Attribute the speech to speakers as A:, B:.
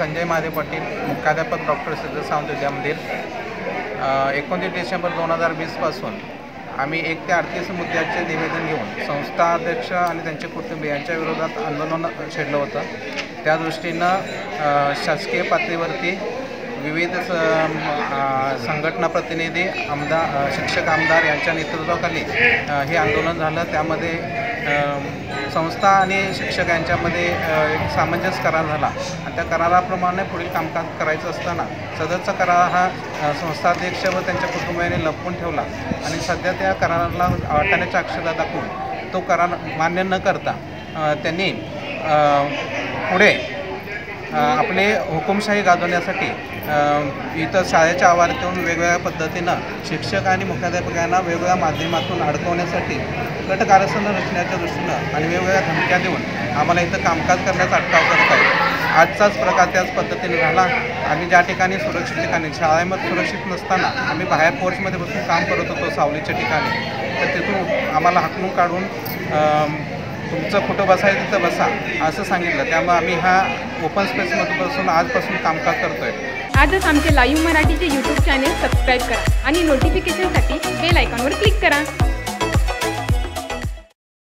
A: संजय महादेव पाटील, मुख्याध्यापक डॉक्टर सिद्ध सावंत विद्या मंदिर। 29 डिसेंबर 2020 पासून आम्ही 1 ते 38 मुद्द्याचे निवेदन घेऊन संस्था अध्यक्ष आणि त्यांचे कुटुंबियांच्या विरोधात आंदोलन छेडलं होतं। त्या दृष्टीनं शासकीय पातळीवरती विविध संघटना प्रतिनिधी, आमदार, शिक्षक आमदार यांच्या नेतृत्वाखाली हे आंदोलन झालं। त्यामध्ये संस्था आणि शिक्षक यांच्यामध्ये एक सामंजस्य करार झाला आणि त्या कराराप्रमाणे पुढील कामकाज करायचं असताना सदरचा करार हा संस्थाध्यक्ष व त्यांच्या कुटुंबियांनी लपवून ठेवला आणि सध्या त्या कराराला अटाण्याच्या अक्षता दाखवून तो करार मान्य न करता त्यांनी पुढे आपले हुकुमशाही गाजवण्यासाठी इथं शाळेच्या आवारातून वेगवेगळ्या पद्धतीनं शिक्षक आणि मुख्याध्यापकांना वेगवेगळ्या माध्यमातून अडकवण्यासाठी गट कारस्थानं रचण्याच्या दृष्टीनं आणि वेगवेगळ्या धमक्या देऊन आम्हाला इथं कामकाज करण्याचा अटकाव करत आहे। आजचाच प्रकार त्याच पद्धतीने झाला। आम्ही ज्या ठिकाणी सुरक्षित ठिकाणी शाळेमध्ये सुरक्षित नसताना आम्ही बाहेर पोर्चमध्ये बसून काम करत होतो सावलीच्या ठिकाणी, तर तिथून आम्हाला हाकलून काढून तुमचं कुठं बसायचं तिथं बसा असं सांगितलं। त्यामुळे आम्ही हा ओपन स्पेसमध्ये बसून आजपासून कामकाज करतो आहे।
B: आजच आमचे लाईव्ह मराठीचे यूट्यूब चॅनेल सबस्क्राईब करा आणि नोटिफिकेशनसाठी बेल आयकॉनवर क्लिक करा।